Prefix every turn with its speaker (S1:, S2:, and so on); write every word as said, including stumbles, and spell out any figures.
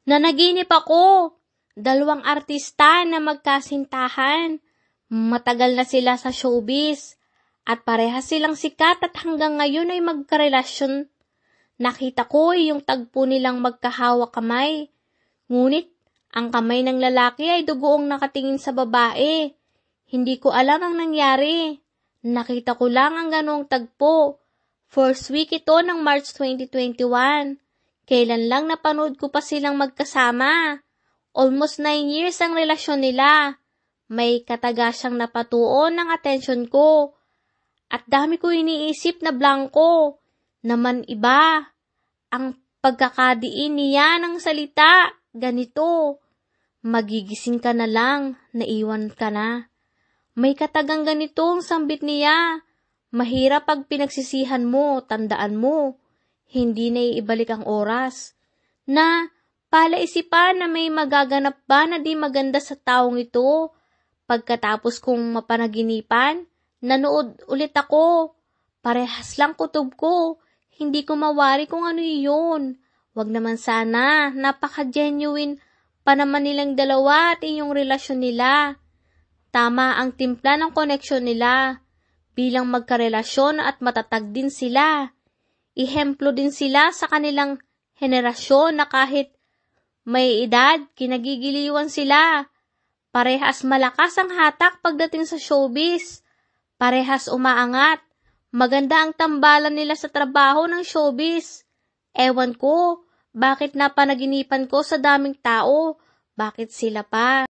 S1: Nanaginip ako. Dalawang artista na magkasintahan. Matagal na sila sa showbiz. At parehas silang sikat at hanggang ngayon ay magkarelasyon. Nakita ko yung tagpo nilang magkahawak kamay. Ngunit ang kamay ng lalaki ay dugoong nakatingin sa babae. Hindi ko alam ang nangyari. Nakita ko lang ang ganong tagpo. First week ito ng March twenty twenty-one. Kailan lang napanood ko pa silang magkasama. Almost nine years ang relasyon nila. May kataga siyang napatuon ng atensyon ko. At dami ko iniisip na blanko. Naman iba. Ang pagkakadiin niya ng salita. Ganito. Magigising ka na lang. Naiwan ka na. May katagang ganito ang sambit niya. Mahirap pag pinagsisihan mo, tandaan mo. Hindi na iibalik ang oras. Na palaisipan na may magaganap ba na di maganda sa taong ito. Pagkatapos kong mapanaginipan, nanood ulit ako. Parehas lang kutob ko. Hindi ko mawari kung ano yun. Wag naman sana, napaka-genuine pa naman nilang dalawa at inyong relasyon nila. Tama ang timpla ng koneksyon nila. Bilang magkarelasyon at matatag din sila. Ihemplo din sila sa kanilang henerasyon na kahit may edad, kinagigiliwan sila. Parehas malakas ang hatak pagdating sa showbiz. Parehas umaangat. Maganda ang tambalan nila sa trabaho ng showbiz. Ewan ko, bakit napanaginipan ko sa daming tao? Bakit sila pa?